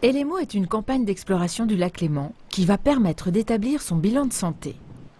Elemo est une campagne d'exploration du lac Léman qui va permettre d'établir son bilan de santé.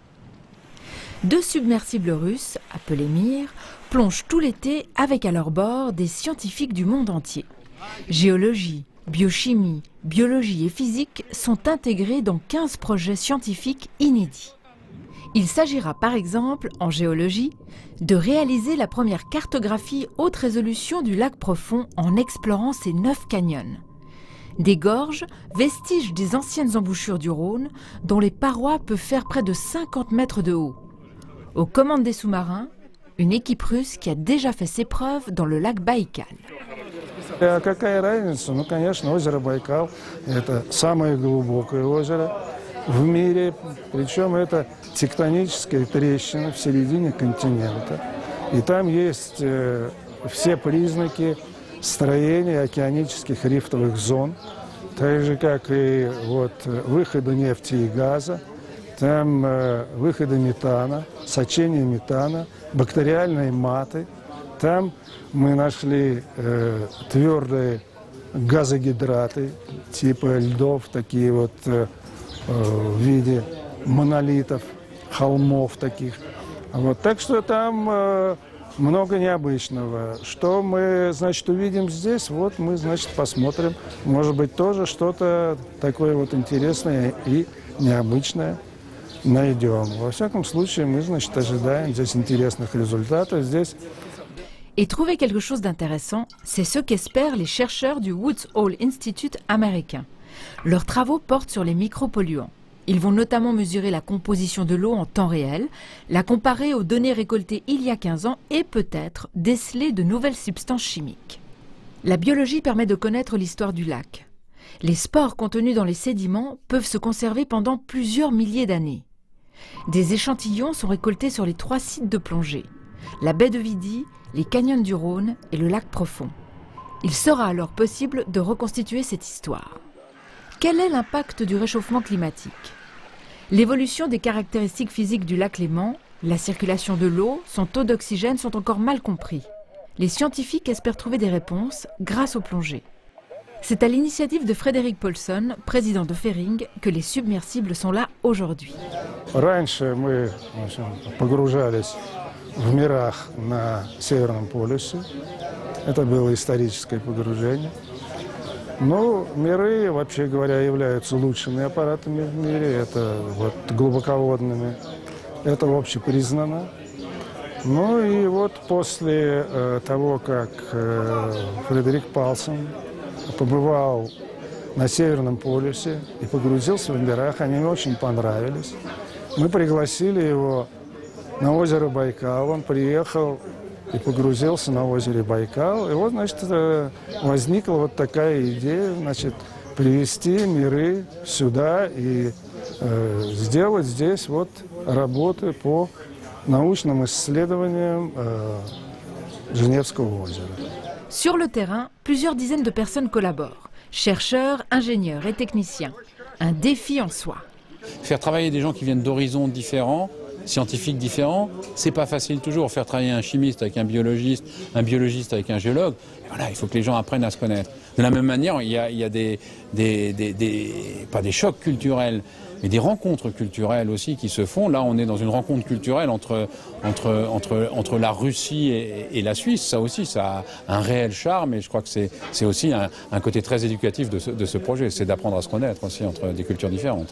2 submersibles russes, appelés Mir, plongent tout l'été avec à leur bord des scientifiques du monde entier. Géologie, biochimie, biologie et physique sont intégrés dans 15 projets scientifiques inédits. Il s'agira par exemple, en géologie, de réaliser la première cartographie haute résolution du lac profond en explorant ses 9 canyons. Des gorges, vestiges des anciennes embouchures du Rhône, dont les parois peuvent faire près de 50 mètres de haut. Aux commandes des sous-marins, une équipe russe qui a déjà fait ses preuves dans le lac Baïkal. Какая разница? Ну, конечно, озеро Байкал – это самое глубокое озеро в мире, причем это тектоническая трещина в середине континента. И там есть все признаки строения океанических рифтовых зон, так же, как и вот выхода нефти и газа, там выхода метана, сочения метана, бактериальной маты. Там мы нашли твердые газогидраты типа льдов, такие вот в виде монолитов, холмов таких. Вот, так что там много необычного. Что мы, значит, увидим здесь, вот мы, значит, посмотрим. Может быть, тоже что-то такое вот интересное и необычное найдем. Во всяком случае, мы, значит, ожидаем здесь интересных результатов. Здесь. Et trouver quelque chose d'intéressant, c'est ce qu'espèrent les chercheurs du Woods Hole Institute américain. Leurs travaux portent sur les micropolluants. Ils vont notamment mesurer la composition de l'eau en temps réel, la comparer aux données récoltées il y a 15 ans et peut-être déceler de nouvelles substances chimiques. La biologie permet de connaître l'histoire du lac. Les spores contenus dans les sédiments peuvent se conserver pendant plusieurs milliers d'années. Des échantillons sont récoltés sur les 3 sites de plongée, la baie de Vidy, les canyons du Rhône et le lac profond. Il sera alors possible de reconstituer cette histoire. Quel est l'impact du réchauffement climatique? L'évolution des caractéristiques physiques du lac Léman, la circulation de l'eau, son taux d'oxygène sont encore mal compris. Les scientifiques espèrent trouver des réponses grâce aux plongées. C'est à l'initiative de Frédéric Paulson, président de Fering, que les submersibles sont là aujourd'hui. Раньше мы погружались в мирах на Северном полюсе. Это было историческое погружение. Ну, миры, вообще говоря, являются лучшими аппаратами в мире. Это вот глубоководными. Это общепризнано. Ну и вот после того, как Фредерик Паулсон побывал на Северном полюсе и погрузился в мирах, они мне очень понравились. Мы пригласили его на озеро Байкал, он приехал и погрузился на озере Байкал. И вот, значит, возникла вот такая идея, значит, привести миры сюда и сделать здесь вот работы по научным исследованиям Женевского озера. Sur le terrain, plusieurs dizaines de personnes collaborent. Chercheurs, ingénieurs et techniciens. Un défi en soi. Faire travailler des gens qui viennent d'horizons différents, scientifiques différents, c'est pas facile toujours. Faire travailler un chimiste avec un biologiste avec un géologue, voilà, il faut que les gens apprennent à se connaître. De la même manière, il y a pas des chocs culturels, mais des rencontres culturelles aussi qui se font. Là, on est dans une rencontre culturelle entre la Russie et la Suisse. Ça aussi, ça a un réel charme et je crois que c'est aussi un côté très éducatif de ce projet. C'est d'apprendre à se connaître aussi entre des cultures différentes.